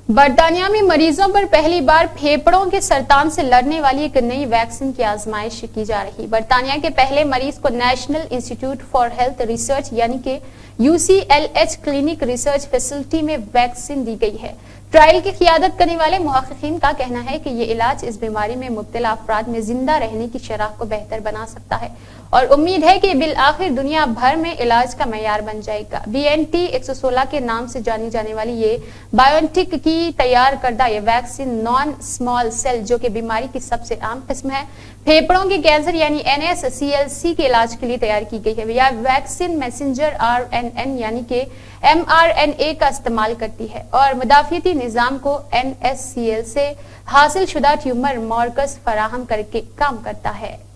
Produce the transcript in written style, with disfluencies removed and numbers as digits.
बर्तानिया में मरीजों पर पहली बार फेफड़ों के सरतान से लड़ने वाली एक नई वैक्सीन की आजमाइश की जा रही। बर्तानिया के पहले मरीज को national institute for health research यानी कि UCLH क्लिनिक रिसर्च फैसिलिटी में वैक्सीन दी गई है। ट्रायल की क़ियादत करने वाले मुहक्किकीन का कहना है कि ये इलाज इस बीमारी में मुब्तला अफराद में जिंदा रहने की शरह को बेहतर बना सकता है और उम्मीद है कि बिल आखिर दुनिया भर में इलाज का मयार बन जाएगा। BNT116 के नाम से जानी जाने वाली ये बायोटेक की तैयार करदा ये वैक्सीन नॉन स्मॉल सेल जो कि बीमारी की सबसे आम किस्म है फेफड़ों के कैंसर यानी NSCLC के इलाज के लिए तैयार की गई है। यह वैक्सीन मैसेंजर RNN यानी कि mRNA का इस्तेमाल करती है और मुदाफियती निजाम को NSCL से हासिल शुदा ट्यूमर मार्कर्स फराहम करके काम करता है।